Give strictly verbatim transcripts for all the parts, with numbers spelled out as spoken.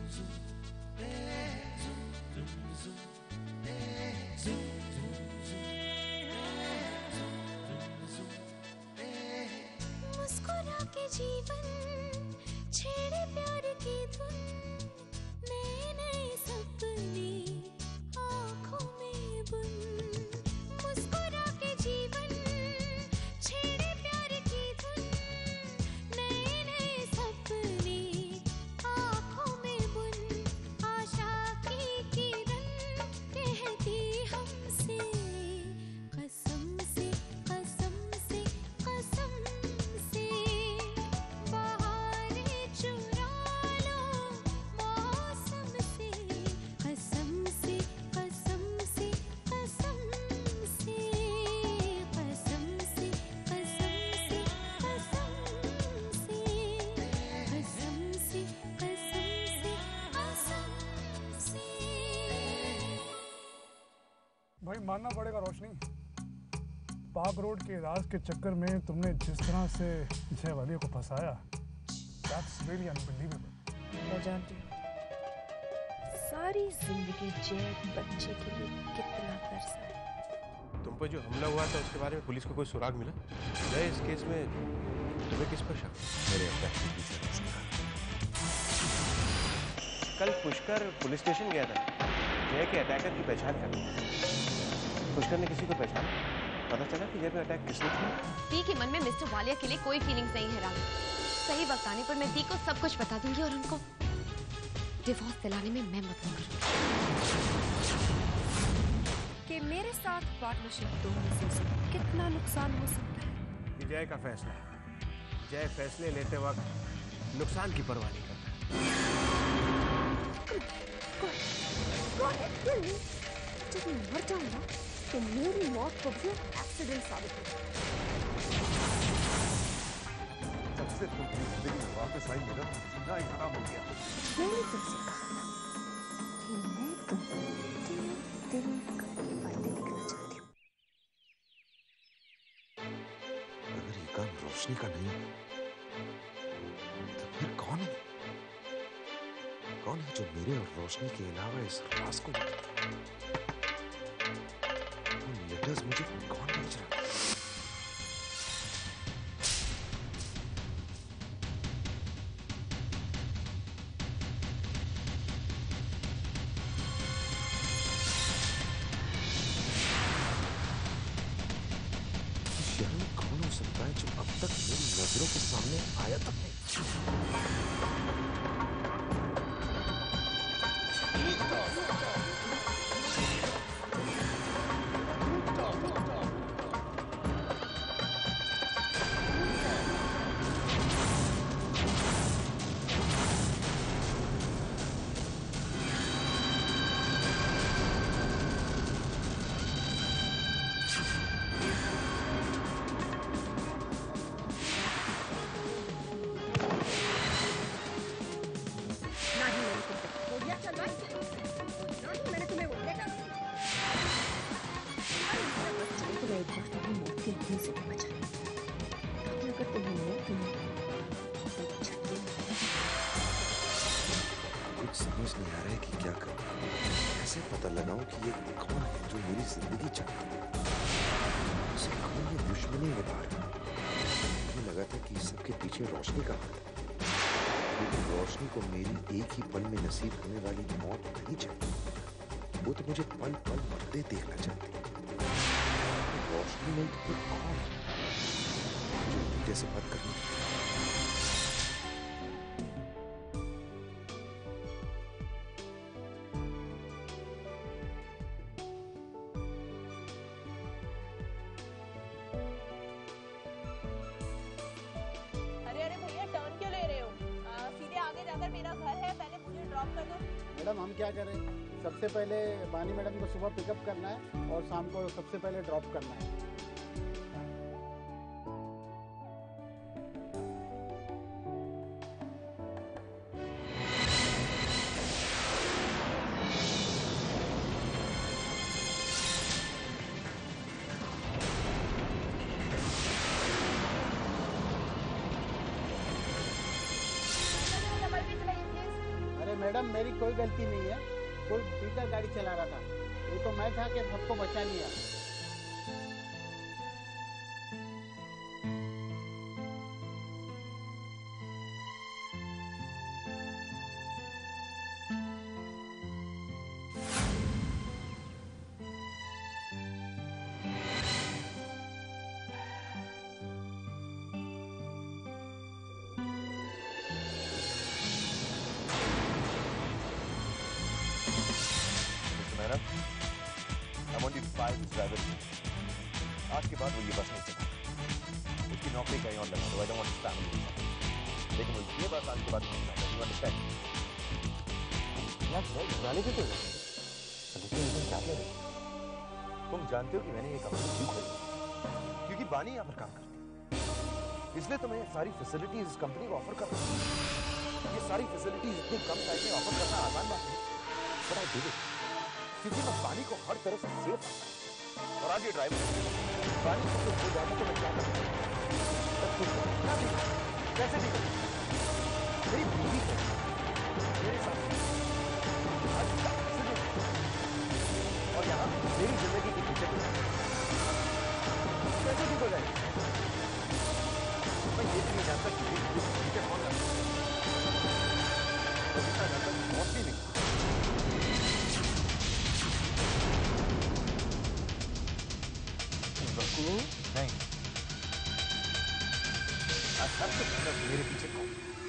मुस्कुरा के जीवन छेड़े प्यार की धुन, नए नए सपने आँखों में बुन। मुस्कुरा के जीवन छेड़े प्यार की धुन, नए नए सपने आँखों में बुन। आशा की किरण कहती हमसे कसम से कसम से कसम से, बहारें चुरा लो मौसम से। कसम से कसम से कसम से, कसम से कसम से कसम से, कसम से कसम से कसम से। भाई मानना पड़ेगा रोशनी, पार्क रोड के राज के चक्कर में तुमने जिस तरह से जय वालिया को फंसाया, that's really unbelievable। मैं जानती हूँ सारी जिंदगी जय बच्चे के लिए कितना तरसा है। तुम पर जो हमला हुआ था उसके बारे में पुलिस को कोई सुराग मिला? जय, इस केस में तुम्हें किस पर शक? मेरे अटैक के पीछे कल पुष्कर पुलिस स्टेशन गया था जय के अटैकर की पहचान करने। पुष्कर ने किसी को पहचाना? पता चला कि जय पे अटैक किसने किया? दी के मन में मिस्टर वालिया के लिए कोई फीलिंग्स नहीं है राहुल। सही वक्त आने पर मैं दी को सब कुछ बता दूंगी और उनको डिवोर्स दिलाने में मैं मदद करूंगी। कि मेरे साथ पार्टनरशिप दो हिस्सों से कितना नुकसान हो सकता है। ये जय का फैसला है। जय फैसले लेते वक्त नुकसान की परवाह नहीं करता। जब मैं मर जाऊंगा तो मेरी मौत को भी एक्सीडेंट साबित होगा। जब से तुम अपनी जिंदगी में वापस आई मेरा जीना ही हराम हो गया। मैंने तुमसे कहा कि मैं तुम्हें दिल दिल करके बातें लिखना चाहती हूँ। अगर ये काम रोशनी का नहीं तो फिर कौन है? कौन है जो मेरे और रोशनी के अलावा इस राज को लेटर्स मुझे कौन भेज रहा है? शहर कौन हो सकता है जो अब तक मेरी नजरों के सामने आया तक नहीं? कुछ समझ नहीं आ रहा है कि क्या करूं। कैसे पता लगाऊं कि ये कौन है जो मेरी जिंदगी चाहता है? उसे कौन ये दुश्मनी निभा रहा है? मुझे लगा था कि सबके पीछे रोशनी का हाथ है, लेकिन रोशनी को मेरी एक ही पल में नसीब होने वाली मौत नहीं चाहिए। वो तो मुझे पल पल मरते देखना चाहती है। रोशनी नहीं तो फिर कौन है जो जैसे बात करनी? मैडम हम क्या करें, सबसे पहले बानी मैडम को सुबह पिकअप करना है और शाम को सबसे पहले ड्रॉप करना है। मैडम मेरी कोई गलती नहीं है, कोई पीकर गाड़ी चला रहा था, ये तो मैं था कि सबको बचा लिया। I want you to fire this driver. आज के बाद वो ये बस नहीं चला, उसकी नौकरी कहीं और लगा दो। I don't want his family. लेकिन वो ये बस आज के बाद नहीं चलेगा। You understand? यार भाई गाली क्यों कर रहे हो? लेकिन तुम क्या कह रहे हो? तुम जानते हो कि मैंने ये कंपनी क्यों खोली? क्योंकि बानी यहाँ पर काम करती है, इसलिए तुम्हें सारी फैसिलिटीज इस कंपनी को ऑफर कर रहा हूँ। ये सारी फैसिलिटीज इतनी कम टाइम में ऑफर करना आसान बात नहीं, but I did it. क्योंकि मैं बानी को हर तरह से सेफ रखता हूँ। और आज ये ड्राइवर बानी को तो हो जाता तो मैं क्या करता हूँ? कैसे भी करूँ? मेरी बीवी है, मेरे साथ आज का एक्सीडेंट और यहाँ मेरी जिंदगी की पीछे कैसे ठीक हो जाएगी? मैं ये भी नहीं जानता कि मेरी पीछे कौन जाता है, मैं इतना जानता कि मौत भी नहीं। नहीं, आज सब कुछ सिर्फ मेरे पीछे कौन?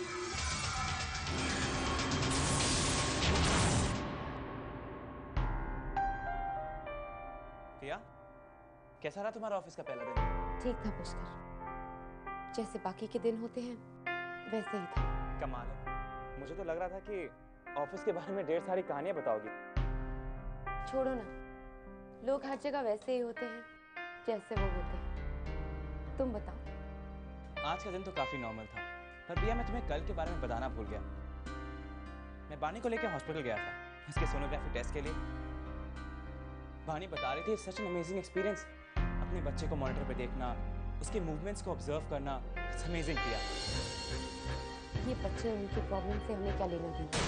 टिया, कैसा रहा तुम्हारा ऑफिस का पहला दिन? ठीक था पुष्कर, जैसे बाकी के दिन होते हैं वैसे ही था। कमाल है, मुझे तो लग रहा था कि ऑफिस के बारे में ढेर सारी कहानियां बताओगी। छोड़ो ना, लोग हर जगह वैसे ही होते हैं जैसे वो होते हैं। तुम बताओ। आज का दिन तो काफी नॉर्मल था, पर भैया मैं तुम्हें कल के बारे में बताना भूल गया। मैं बानी को लेकर हॉस्पिटल गया था इसके सोनोग्राफी टेस्ट के लिए। बानी बता रही थी सच एन अमेजिंग एक्सपीरियंस, अपने बच्चे को मॉनिटर पे देखना, उसके मूवमेंट्स को ऑब्जर्व करना, इट्स अमेजिंग किया। ये बच्चे और उनकी प्रॉब्लम से हमें क्या लेना देना?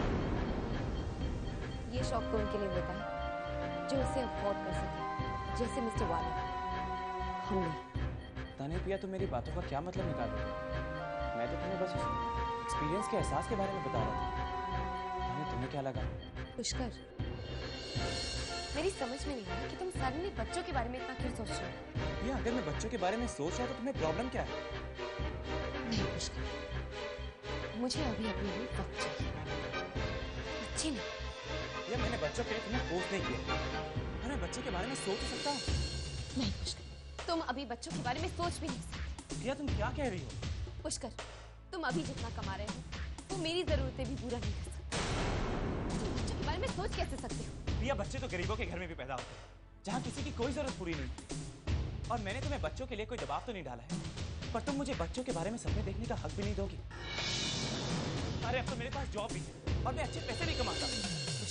ये शौक तो उनके लिए होता है जो उसे अफोर्ड कर सके, जैसे मिस्टर वाले। हम नहीं। ताने पिया, तुम मेरी बातों का क्या मतलब निकाल रहे हो? मैं तो तुम्हें बस उस एक्सपीरियंस के एहसास के बारे में बता रहा था। ताने, तुम्हें क्या लगा? पुष्कर, मेरी समझ में नहीं आया कि तुम सडनली बच्चों के बारे में इतना क्यों सोच रहे हो? भैया अगर मैं बच्चों के बारे में सोच रहा हूँ तो तुम्हें प्रॉब्लम क्या है? नहीं पुष्कर, मुझे अभी अपने लिए वक्त चाहिए। अच्छी नहीं। ये मैंने बच्चों के लिए तुम्हें फोर्स नहीं किया, हाँ मैं बच्चे के बारे में सोच सकता हूँ। नहीं पुष्कर, तुम अभी बच्चों के बारे में सोच भी नहीं सकते। भैया तुम क्या कह रही हो? पुष्कर, तुम अभी जितना कमा रहे हो वो मेरी जरूरतें भी पूरा नहीं कर सकते। तुम बच्चों के बारे में सोच कैसे सकते हो? भैया बच्चे तो गरीबों के घर में भी पैदा होते हैं जहाँ किसी की कोई जरूरत पूरी नहीं। और मैंने तुम्हें बच्चों के लिए कोई दबाव तो नहीं डाला है, पर तुम मुझे बच्चों के बारे में सपने देखने का हक भी नहीं दोगी। अरे अब तो मेरे पास जॉब भी है और मैं अच्छे पैसे भी कमाता हूँ।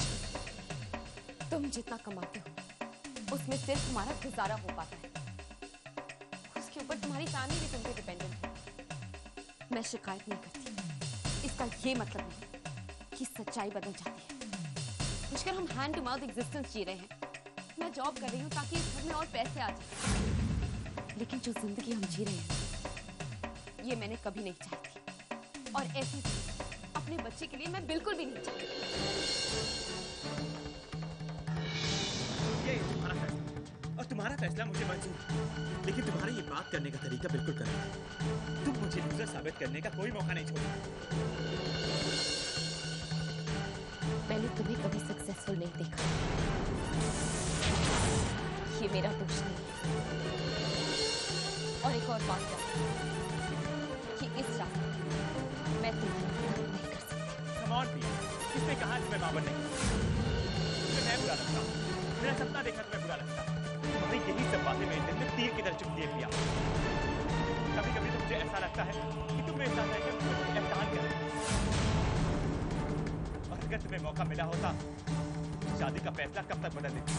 तुम जितना कमाते हो उसमें सिर्फ तुम्हारा गुजारा हो पाता है, उसके ऊपर तुम्हारी फैमिली भी तुम पे डिपेंडेंट है। मैं शिकायत नहीं करती, इसका ये मतलब नहीं कि सच्चाई बदल जाती है। पुष्कर, हम हैंड टू माउथ एग्जिस्टेंस जी रहे हैं। मैं जॉब कर रही हूँ ताकि इस घर में और पैसे आ जाए, लेकिन जो जिंदगी हम जी रहे हैं ये मैंने कभी नहीं चाही थी, और ऐसी अपने बच्चे के लिए मैं बिल्कुल भी नहीं चाहती। ये तुम्हारा फैसला और तुम्हारा फैसला मुझे मंजूर है, लेकिन तुम्हारे ये बात करने का तरीका बिल्कुल गलत है। तुम मुझे लूजर साबित करने का कोई मौका नहीं छोड़ा। मैंने तुम्हें कभी सक्सेसफुल नहीं देखा, ये मेरा दोष नहीं है। और एक और बात कि इस रात मैं तुम्हें नहीं कर सकती। Come on, प्रिया, किसने कहा तुम्हें बाबर नहीं? तुम्हें मैं बुरा लगता हूँ, मेरा सपना देखना तुम्हें बुरा लगता है। तुम्हारी यही सब बातें मेरे दिल में तीर की तरह चुभती है प्रिया। कभी कभी तो मुझे ऐसा लगता है कि तुम मेरे साथ रहकर मुझे एहसान कर रहे हो। और अगर तुम्हें मौका मिला होता तो शादी का फैसला कब तक बदल देती।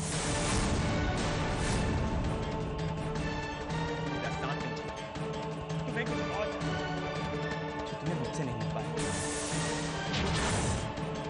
मेरा साथ नहीं चाहिए, तुम्हें कुछ और चाहिए जो तुम्हें मुझसे नहीं मिल पाए।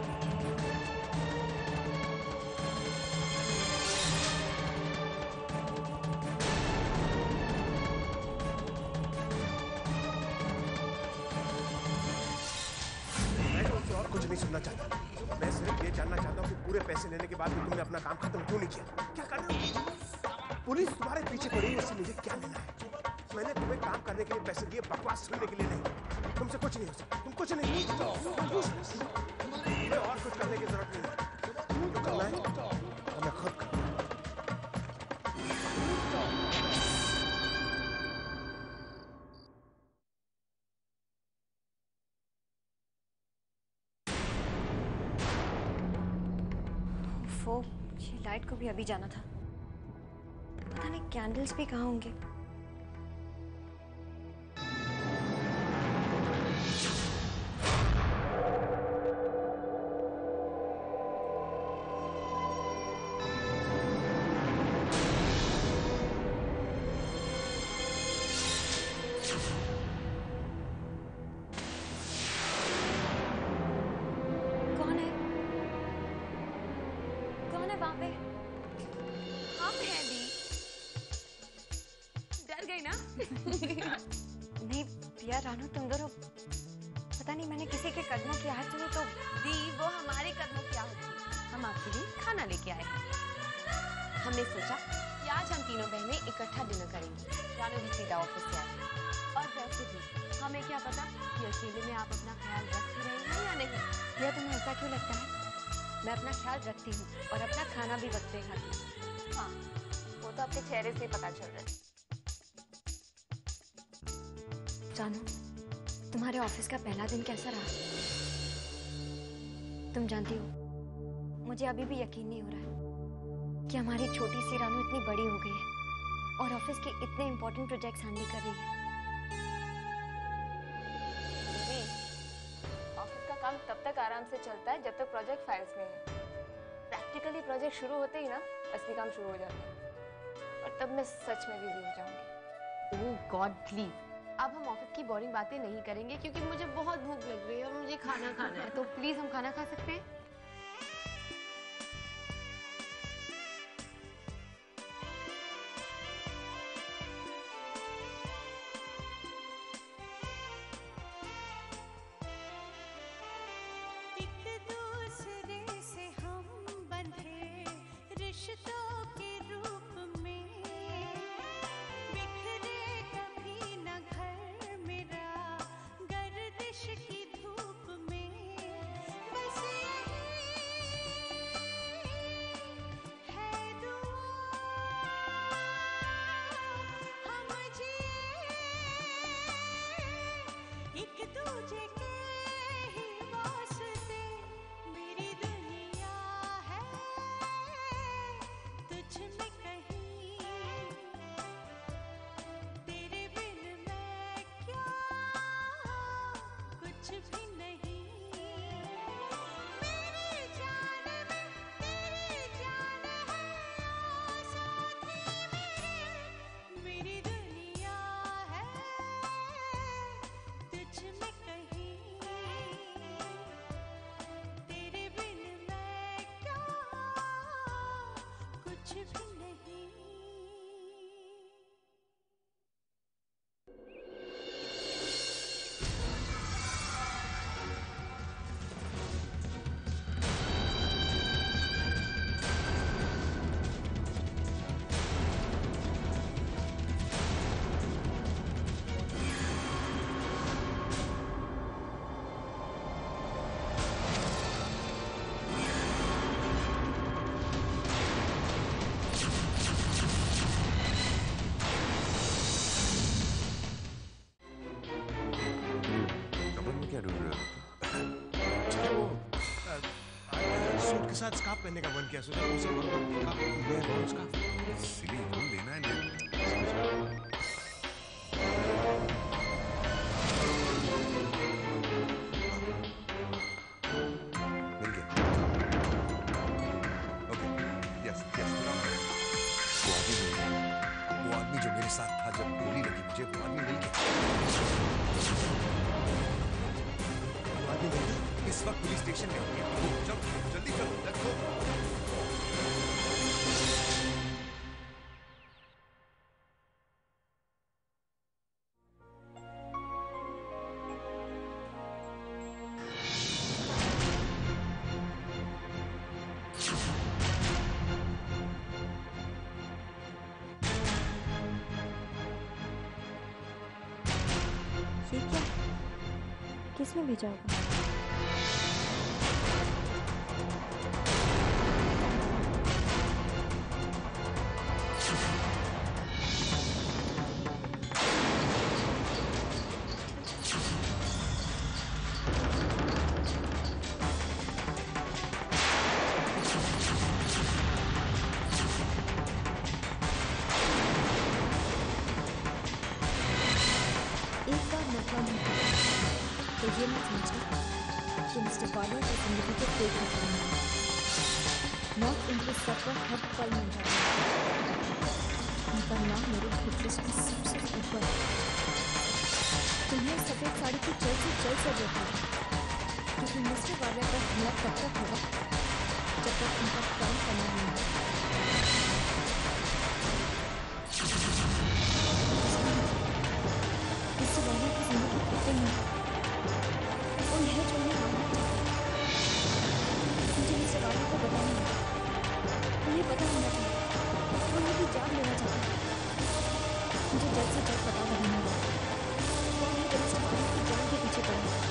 नहीं सुनना चाहता। मैं सिर्फ ये जानना चाहता हूँ कि पूरे पैसे लेने के बाद भी तुमने अपना काम खत्म क्यों नहीं किया? क्या कर रहे हो? पुलिस तुम्हारे पीछे पड़ी है, इससे मुझे क्या लेना है? मैंने तुम्हें काम करने के लिए पैसे दिए, बकवास सुनने के लिए नहीं। तुमसे कुछ नहीं हो सकता, तुम कुछ नहीं। तुम्हें और कुछ करने की जरूरत नहीं है। जो करना है तो मैं खुद करूँ। वो ये लाइट को भी अभी जाना था। पता नहीं कैंडल्स भी कहाँ होंगे। कौन है? कौन है वहां पे? हम हैं दी। डर गई ना? नहीं पिया रानू, तुम दोनों पता नहीं मैंने किसी के कदमों की आहट सुनी तो। दी वो हमारे कदमों की आहट थी। हम आपके लिए खाना लेके आए हैं। हमने सोचा कि आज हम तीनों बहनें इकट्ठा डिनर करेंगी। रानू भी सीधा ऑफिस से आई और वैसे भी हमें क्या पता कि अकेले में आप अपना ख्याल रख ही रहे हैं या नहीं। पिया तुम्हें ऐसा क्यों लगता है? मैं अपना ख्याल रखती हूँ और अपना खाना भी वक्त पे खाती हूँ। हाँ, वो तो आपके चेहरे से ही पता चल रहा है। जानू, तुम्हारे ऑफिस का पहला दिन कैसा रहा? तुम जानती हो, मुझे अभी भी यकीन नहीं हो रहा है कि हमारी छोटी सी रानू इतनी बड़ी हो गई है और ऑफिस के इतने इंपॉर्टेंट प्रोजेक्ट्स हैंडल कर रही है। दीदी, ऑफिस का काम तब तक आराम से चलता है जब तक प्रोजेक्ट फाइल्स में है। प्रैक्टिकली प्रोजेक्ट शुरू होते ही ना असली काम शुरू हो जाता है और तब मैं सच में बिजी हो जाऊंगी। ओह गॉड प्लीज, अब हम ऑफिस की बोरिंग बातें नहीं करेंगे क्योंकि मुझे बहुत भूख लग रही है और मुझे खाना खाना है। तो प्लीज हम खाना खा सकते हैं? एक दूसरे से हम बंधे रिश्तों के रूप में, बिखरे कभी न घर मेरा गर्दिश की धूप में। बस यही है दुआ हम जिए एक दूजे के ही वास्ते। मेरी दुनिया है तुझ में कहीं, तेरे बिन मैं क्या कुछ भी नहीं। मेरी जान में तेरी जान है ओ साथी मेरे। मेरी दुनिया है तुझ में कहीं, तेरे बिन मैं क्या कुछ भी नहीं। कमर में क्या ढूंढ रहे हो? सूट के साथ स्कार्फ पहनने का मन किया। सोचा उसे बोल दो स्कार्फ। सिली ढूंढ लेना है नहीं। मिल गया। Okay, yes yes. वो आदमी मिल गया। वो आदमी जो मेरे साथ था जब गोली लगी मुझे, वो आदमी मिल गया। वो आदमी मिल गया। इस वक्त पुलिस स्टेशन में होंगे। वो चलो जल्दी चलो, लेट्स गो। किसने भेजा होगा? एक बार मौका मिला तो ये मत समझना कि मिस्टर वालिया की जिंदगी को कोई खतरा नहीं है। मौत उनके सर पर हर पल मिल जाती है। उनका नाम मेरे हिटलिस्ट में सबसे ऊपर है। तुम्हें सफेद साड़ी की जल्द से जल्द जरूरत है, क्योंकि मिस्टर वालिया का हमला तब तक होगा जब तक उनका काम करना नहीं होगा। मिस्टर वालिया की जिंदगी कितने में और यह जो उन्हें मालूम है, मुझे मिस्टर वालिया को बताना है। उन्हें पता होना चाहिए वो उनकी जान लेना चाहते हैं। मुझे जल्द से जल्द पता लगाना होगा वो उन्हें मिस्टर वालिया की जान के पीछे पड़ा है।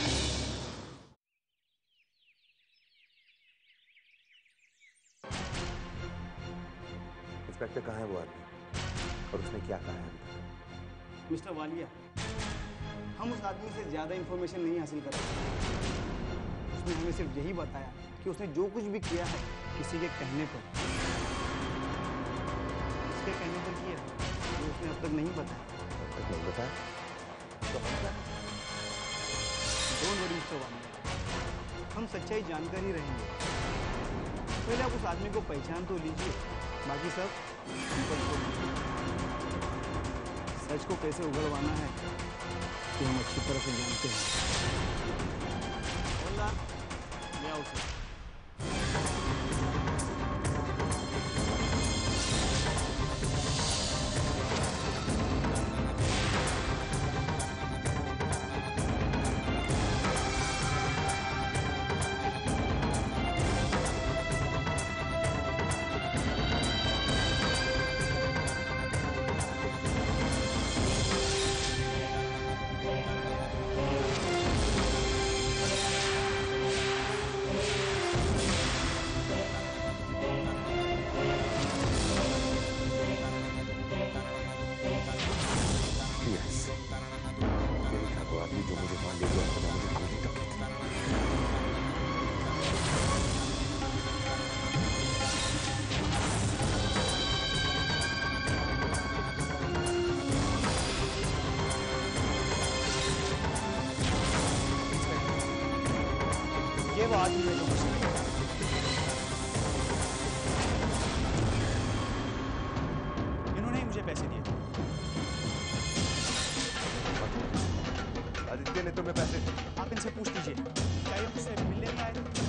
इंस्पेक्टर कहाँ है वो आदमी और उसने क्या कहा है? मिस्टर वालिया, हम उस आदमी से ज़्यादा इंफॉर्मेशन नहीं हासिल कर सकते। उसने हमें सिर्फ यही बताया कि उसने जो कुछ भी किया है किसी के कहने पर, उसके कहने पर किया, जो उसने अब तक नहीं बताया। अब तक नहीं बताया तो हम क्या? डोंट वरी मिस्टर वालिया, हम सच्चाई जानकर ही रहेंगे। पहले आप उस आदमी को पहचान तो लीजिए, बाकी सब ऊपर छोड़। सच को कैसे उगलवाना है कि हम अच्छी तरह से जानते हैं। हवलदार, ले आओ उसे। जो मुझे वहां ले गया था, मुझे गोली तक की थी। ये वो आदमी है जो मुझे इन्होंने ही मुझे पैसे दिए। आदित्य ने तुम्हें पैसे? आप इनसे पूछ लीजिए, क्या ये मुझसे मिलने नहीं आए थे?